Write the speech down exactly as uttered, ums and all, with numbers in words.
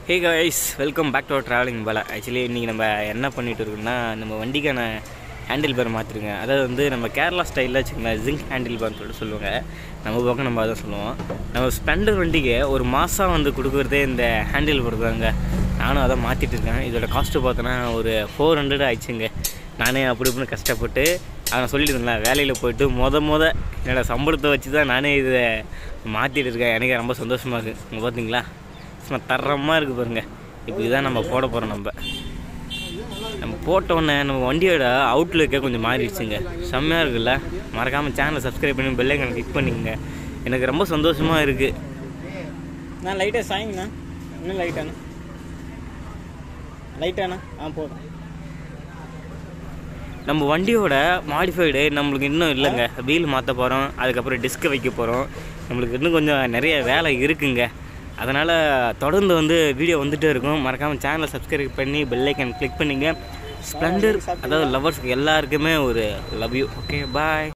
Hey guys, welcome back to our traveling bala. Actually இன்னைக்கு நம்ம என்ன பண்ணிட்டு இருக்கோம்னா நம்ம வண்டிக்கான ஹேண்டில் பார் மாத்திருங்க. அதாவது வந்து நம்ம கேரளா ஸ்டைல்ல வச்சுக்கோங்க ஜிங் ஹேண்டில் பார்னு சொல்லிட்டு சொல்லுவாங்க. நம்ம பக்கம் நம்ம அதான் சொல்லுவோம். நம்ம ஸ்ப்ளெண்டர் வண்டிக்கு ஒரு மாதம் வந்து கொடுக்குறதே இந்த ஹேண்டில் பார் தாங்க. நானும் அதை மாற்றிட்டு இருக்கேன். இதோட காஸ்ட்டு பார்த்தோன்னா ஒரு ஃபோர் ஹண்ட்ரட் ஆயிடுச்சுங்க. நானே அப்படி இப்படின்னு கஷ்டப்பட்டு அவன் சொல்லிட்டு இருந்தேன் வேலையில் போய்ட்டு மொத மொத என்னோடய சம்பளத்தை வச்சு தான் நானே இதை மாற்றிட்டு இருக்கேன். எனக்கு ரொம்ப சந்தோஷமாக இருக்குது. இங்கே பார்த்தீங்களா சும்மா தரமாக இருக்குது பாருங்கள். இப்போ இதுதான் நம்ம போட போகிறோம். நம்ம நம்ம போட்டோன்னே நம்ம வண்டியோட அவுட்லுக்கே கொஞ்சம் மாறிடுச்சுங்க. செம்மையாக இருக்குல்ல. மறக்காமல் சேனலை சப்ஸ்கிரைப் பண்ணி பெல் ஐகானை கிளிக் பண்ணிக்கங்க. எனக்கு ரொம்ப சந்தோஷமாக இருக்குது. நான் லைட்டாக சாய்ங்கண்ணா, இன்னும் லைட்டாண்ணா லைட்டாண்ணா ஆ போதும். நம்ம வண்டியோட மாடிஃபைடு நம்மளுக்கு இன்னும் இல்லைங்க. வீல் மாற்ற போகிறோம், அதுக்கப்புறம் டிஸ்க் வைக்க போகிறோம். நம்மளுக்கு இன்னும் கொஞ்சம் நிறைய வேலை இருக்குங்க. அதனால் தொடர்ந்து வந்து வீடியோ வந்துகிட்டே இருக்கும். மறக்காமல் சேனலை சப்ஸ்கிரைப் பண்ணி பெல் ஐக்கான் கிளிக் பண்ணிங்க. ஸ்ப்ளெண்டர் அதாவது லவர்ஸ்க்கு எல்லாருக்குமே ஒரு லவ் யூ. Okay bye.